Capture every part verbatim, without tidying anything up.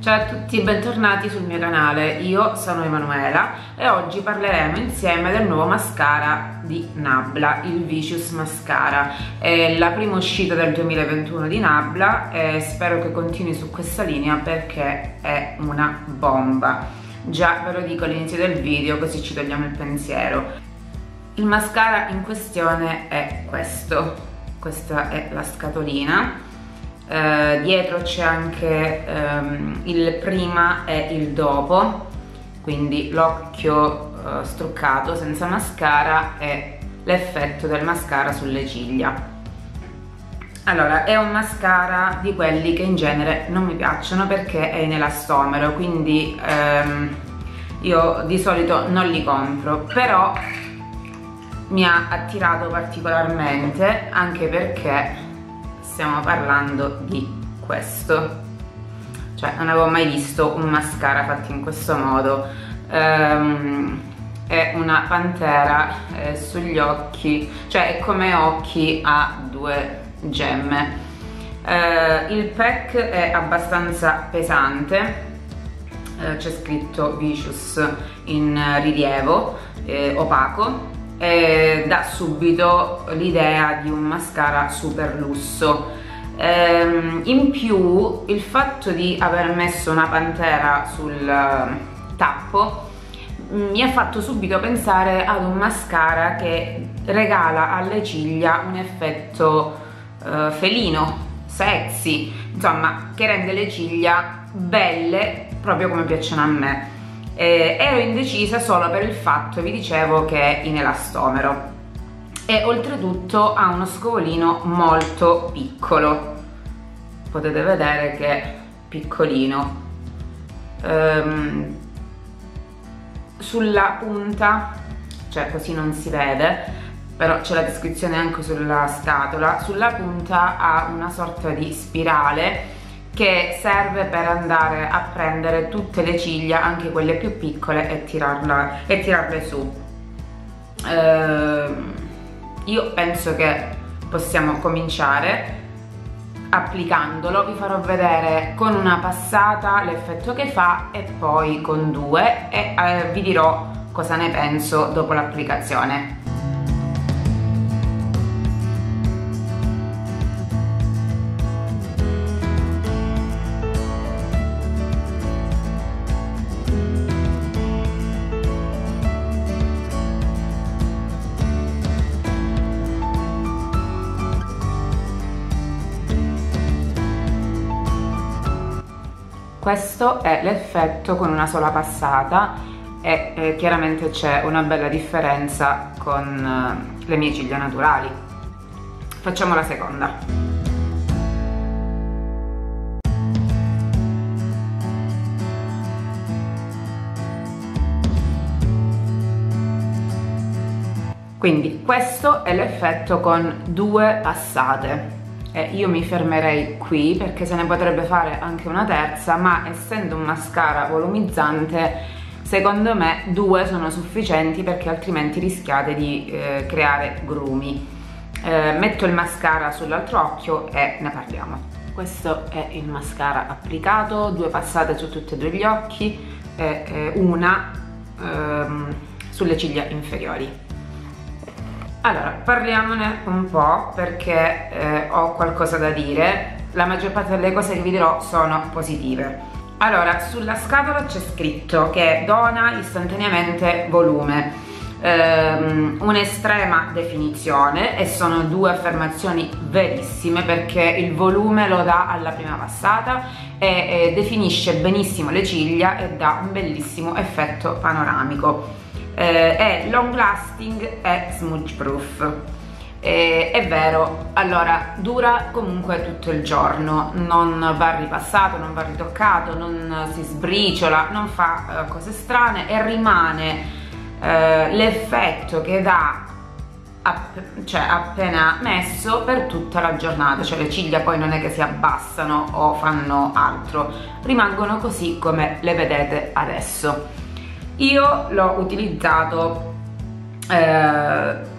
Ciao a tutti, bentornati sul mio canale. Io sono Emanuela e oggi parleremo insieme del nuovo mascara di Nabla, il Vicious Mascara. È la prima uscita del duemilaventuno di Nabla e spero che continui su questa linea perché è una bomba. Già ve lo dico all'inizio del video, così ci togliamo il pensiero. Il mascara in questione è questo. Questa è la scatolina. Uh, dietro c'è anche um, il prima e il dopo, quindi l'occhio uh, struccato senza mascara e l'effetto del mascara sulle ciglia. Allora, è un mascara di quelli che in genere non mi piacciono perché è in elastomero, quindi um, io di solito non li compro, però mi ha attirato particolarmente anche perché stiamo parlando di questo, cioè non avevo mai visto un mascara fatto in questo modo. Um, è una pantera eh, sugli occhi, cioè è come occhi a due gemme. Uh, il pack è abbastanza pesante, uh, c'è scritto Vicious in rilievo eh, opaco, e dà subito l'idea di un mascara super lusso. Ehm, in più il fatto di aver messo una pantera sul tappo mi ha fatto subito pensare ad un mascara che regala alle ciglia un effetto eh, felino, sexy, insomma, che rende le ciglia belle proprio come piacciono a me. Eh, ero indecisa solo per il fatto, vi dicevo, che è in elastomero e oltretutto ha uno scovolino molto piccolo, potete vedere che è piccolino. Ehm, sulla punta, cioè così non si vede, però c'è la descrizione anche sulla scatola, sulla punta ha una sorta di spirale che serve per andare a prendere tutte le ciglia, anche quelle più piccole, e, tirarla, e tirarle su. Eh, io penso che possiamo cominciare applicandolo, vi farò vedere con una passata l'effetto che fa e poi con due e eh, vi dirò cosa ne penso dopo l'applicazione. Questo è l'effetto con una sola passata e eh, chiaramente c'è una bella differenza con eh, le mie ciglia naturali. Facciamo la seconda. Quindi questo è l'effetto con due passate. Eh, io mi fermerei qui perché se ne potrebbe fare anche una terza, ma essendo un mascara volumizzante secondo me due sono sufficienti perché altrimenti rischiate di eh, creare grumi. Eh, metto il mascara sull'altro occhio e ne parliamo. Questo è il mascara applicato, due passate su tutti e due gli occhi e eh, una ehm, sulle ciglia inferiori. Allora, parliamone un po' perché eh, ho qualcosa da dire. La maggior parte delle cose che vi dirò sono positive. Allora, sulla scatola c'è scritto che dona istantaneamente volume, ehm, un'estrema definizione, e sono due affermazioni verissime perché il volume lo dà alla prima passata e, e definisce benissimo le ciglia e dà un bellissimo effetto panoramico. Eh, è long lasting e smudge proof. Eh, è vero, allora dura comunque tutto il giorno, non va ripassato, non va ritoccato, non si sbriciola, non fa eh, cose strane e rimane eh, l'effetto che dà app cioè appena messo per tutta la giornata, cioè le ciglia poi non è che si abbassano o fanno altro, rimangono così come le vedete adesso. Io l'ho utilizzato eh,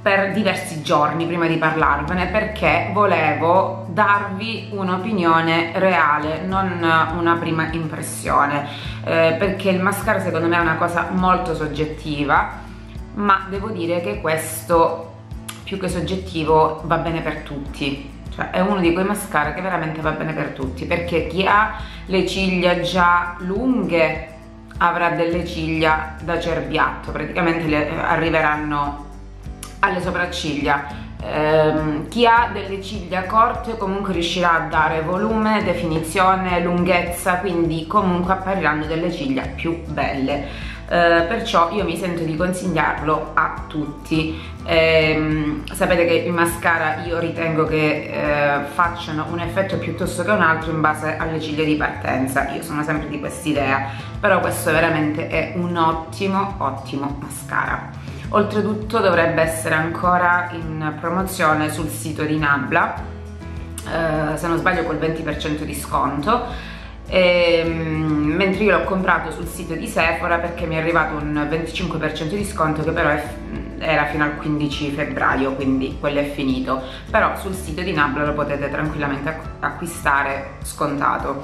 per diversi giorni prima di parlarvene, perché volevo darvi un'opinione reale, non una prima impressione, eh, perché il mascara secondo me è una cosa molto soggettiva, ma devo dire che questo, più che soggettivo, va bene per tutti. Cioè, è uno di quei mascara che veramente va bene per tutti, perché chi ha le ciglia già lunghe avrà delle ciglia da cerbiatto, praticamente le arriveranno alle sopracciglia. Ehm, chi ha delle ciglia corte comunque riuscirà a dare volume, definizione, lunghezza, quindi comunque appariranno delle ciglia più belle. Eh, perciò io mi sento di consigliarlo a tutti. Eh, sapete che i mascara io ritengo che eh, facciano un effetto piuttosto che un altro in base alle ciglia di partenza, io sono sempre di quest'idea, però questo veramente è un ottimo ottimo mascara. Oltretutto dovrebbe essere ancora in promozione sul sito di Nabla, eh, se non sbaglio col venti per cento di sconto. E, mentre io l'ho comprato sul sito di Sephora perché mi è arrivato un venticinque per cento di sconto, che però è, era fino al quindici febbraio, quindi quello è finito, però sul sito di Nabla lo potete tranquillamente acquistare scontato.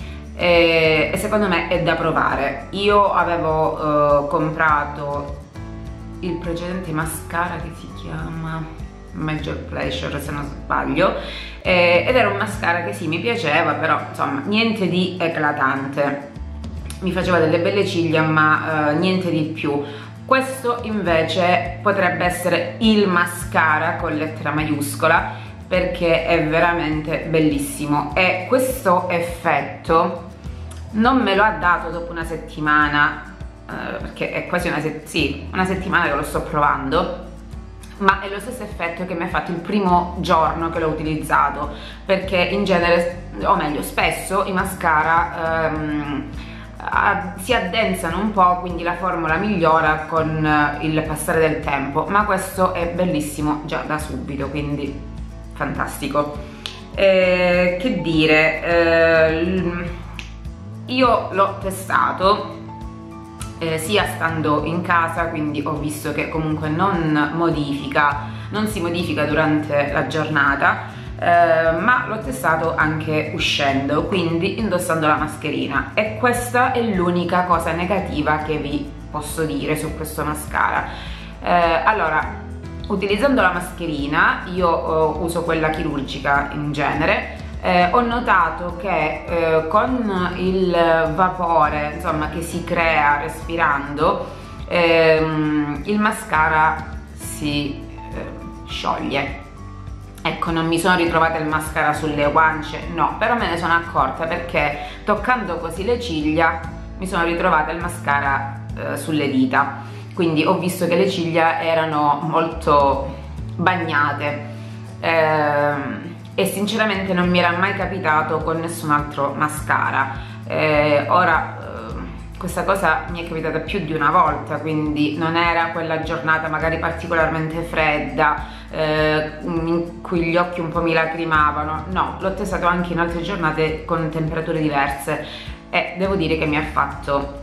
E, e secondo me è da provare. Io avevo eh, comprato il precedente mascara che si chiama Major Pleasure, se non sbaglio, eh, ed era un mascara che sì, mi piaceva, però insomma niente di eclatante, mi faceva delle belle ciglia, ma eh, niente di più. Questo invece potrebbe essere il mascara con lettera maiuscola, perché è veramente bellissimo, e questo effetto non me lo ha dato dopo una settimana, eh, perché è quasi una, se sì, una settimana che lo sto provando, ma è lo stesso effetto che mi ha fatto il primo giorno che l'ho utilizzato, perché in genere, o meglio spesso, i mascara ehm, si addensano un po', quindi la formula migliora con il passare del tempo, ma questo è bellissimo già da subito, quindi fantastico. Eh, che dire, eh, io l'ho testato Eh, sia stando in casa, quindi ho visto che comunque non modifica, non si modifica durante la giornata, eh, ma l'ho testato anche uscendo, quindi indossando la mascherina, e questa è l'unica cosa negativa che vi posso dire su questo mascara. Eh, allora, utilizzando la mascherina, io eh, uso quella chirurgica in genere. Eh, ho notato che eh, con il vapore, insomma, che si crea respirando, ehm, il mascara si eh, scioglie. Ecco, non mi sono ritrovata il mascara sulle guance, no, però me ne sono accorta perché toccando così le ciglia mi sono ritrovata il mascara eh, sulle dita, quindi ho visto che le ciglia erano molto bagnate. Ehm, e sinceramente non mi era mai capitato con nessun altro mascara. Eh, ora eh, questa cosa mi è capitata più di una volta, quindi non era quella giornata magari particolarmente fredda eh, in cui gli occhi un po' mi lacrimavano, no, l'ho testato anche in altre giornate con temperature diverse e devo dire che mi ha fatto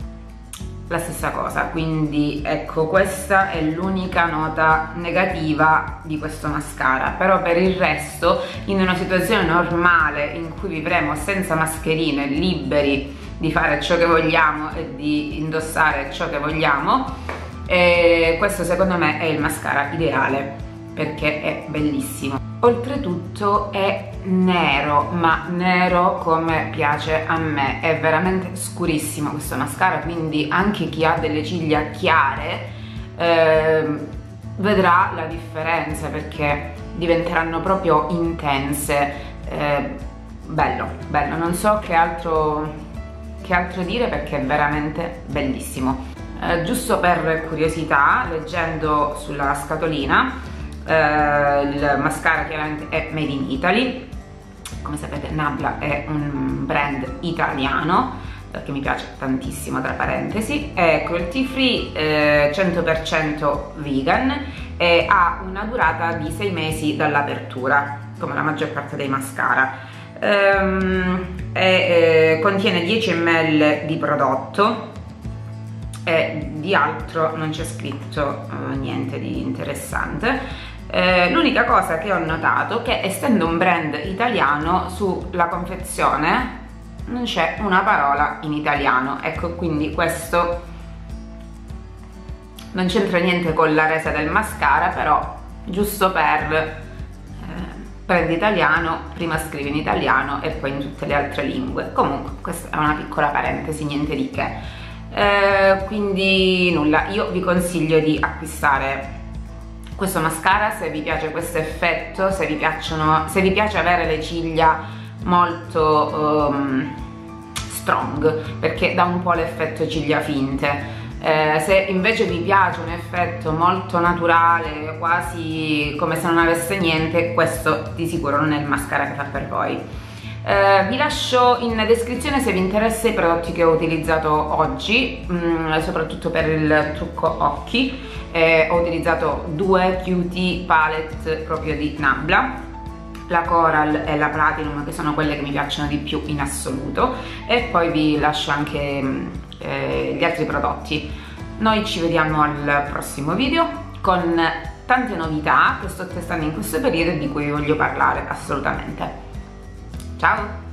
la stessa cosa, quindi ecco, questa è l'unica nota negativa di questo mascara. Però per il resto, in una situazione normale in cui vivremo senza mascherine, liberi di fare ciò che vogliamo e di indossare ciò che vogliamo, eh, questo secondo me è il mascara ideale, perché è bellissimo. Oltretutto è nero, ma nero come piace a me, è veramente scurissimo questo mascara, quindi anche chi ha delle ciglia chiare eh, vedrà la differenza, perché diventeranno proprio intense. Eh, bello, bello, non so che altro, che altro dire, perché è veramente bellissimo. Eh, giusto per curiosità, leggendo sulla scatolina, Uh, il mascara chiaramente è made in Italy, come sapete Nabla è un brand italiano che mi piace tantissimo, tra parentesi, è cruelty free, eh, cento per cento vegan, e ha una durata di sei mesi dall'apertura, come la maggior parte dei mascara. Um, e, eh, contiene dieci millilitri di prodotto, e di altro non c'è scritto eh, niente di interessante. Eh, l'unica cosa che ho notato è che, essendo un brand italiano, sulla confezione non c'è una parola in italiano, ecco, quindi questo non c'entra niente con la resa del mascara, però giusto per eh, brand italiano, prima scrivi in italiano e poi in tutte le altre lingue. Comunque questa è una piccola parentesi, niente di che. Eh, quindi nulla, io vi consiglio di acquistare questo mascara se vi piace questo effetto, se vi piacciono, se vi piace avere le ciglia molto um, strong, perché dà un po' l'effetto ciglia finte. Eh, se invece vi piace un effetto molto naturale, quasi come se non avesse niente, questo di sicuro non è il mascara che fa per voi. Eh, vi lascio in descrizione, se vi interessa, i prodotti che ho utilizzato oggi, mh, soprattutto per il trucco occhi. Eh, ho utilizzato due cutie palette proprio di Nabla, la Coral e la Platinum, che sono quelle che mi piacciono di più in assoluto, e poi vi lascio anche eh, gli altri prodotti. Noi ci vediamo al prossimo video con tante novità che sto testando in questo periodo e di cui vi voglio parlare assolutamente. Ciao!